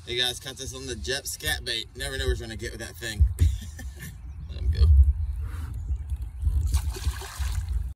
Hey guys, caught this on the Jet Scat bait. Never know where we're gonna get with that thing.